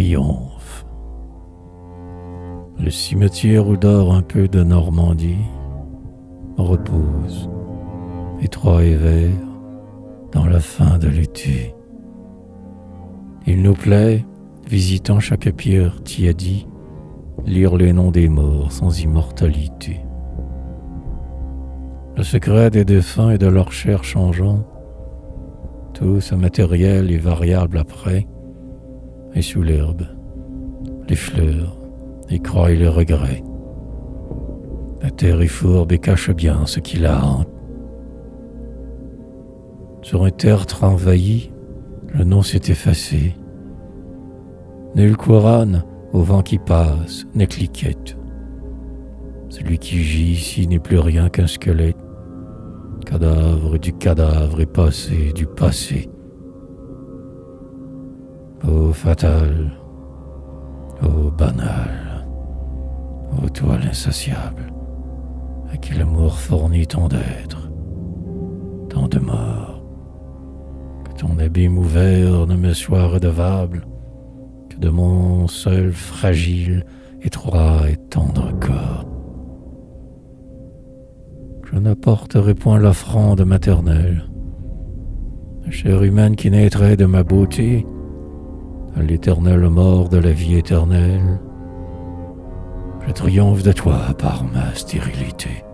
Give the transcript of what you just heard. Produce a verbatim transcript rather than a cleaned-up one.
triomphe. Le cimetière où dort un peu de Normandie repose, étroit et vert, dans la fin de l'été. Il nous plaît, visitant chaque pierre tiédie, lire les noms des morts sans immortalité. Le secret des défunts et de leur chair changeant, tout ce matériel est variable après, et sous l'herbe, les fleurs, les croix et les regrets. La terre est fourbe et cache bien ce qui la hante. Sur un tertre envahi, le nom s'est effacé. Nul couronne au vent qui passe, n'est cliquette. Celui qui gît ici n'est plus rien qu'un squelette. Cadavre du cadavre est passé du passé. Ô fatal, ô banal, ô toile insatiable, à qui l'amour fournit tant d'êtres, tant de morts, que ton abîme ouvert ne me soit redevable que de mon seul fragile, étroit et tendre corps. Je n'apporterai point l'offrande maternelle, la chair humaine qui naîtrait de ma beauté, à l'éternelle mort de la vie éternelle. Je triomphe de toi par ma stérilité.